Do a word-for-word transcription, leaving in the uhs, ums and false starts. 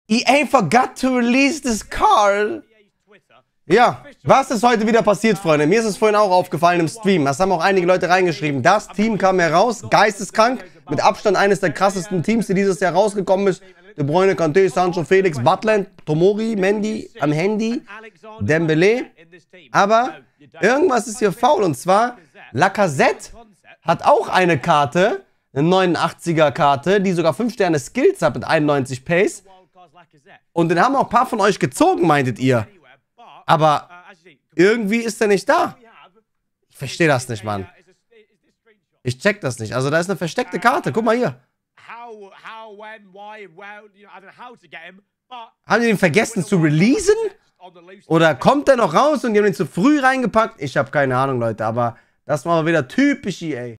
E A forgot to release this card. Ja, was ist heute wieder passiert, Freunde? Mir ist es vorhin auch aufgefallen im Stream. Das haben auch einige Leute reingeschrieben. Das Team kam heraus, geisteskrank. Mit Abstand eines der krassesten Teams, die dieses Jahr rausgekommen ist. De Bruyne, Kanté, Sancho, Felix, Butland, Tomori, Mendy, am Handy, Dembele. Aber irgendwas ist hier faul. Und zwar, Lacazette hat auch eine Karte, eine neunundachtziger Karte, die sogar fünf Sterne Skills hat mit einundneunzig Pace. Und den haben auch ein paar von euch gezogen, meintet ihr. Aber irgendwie ist er nicht da. Ich verstehe das nicht, Mann. Ich check das nicht. Also da ist eine versteckte Karte. Guck mal hier. Haben die den vergessen zu releasen? Oder kommt der noch raus und die haben den zu früh reingepackt? Ich habe keine Ahnung, Leute. Aber das war mal wieder typisch E A.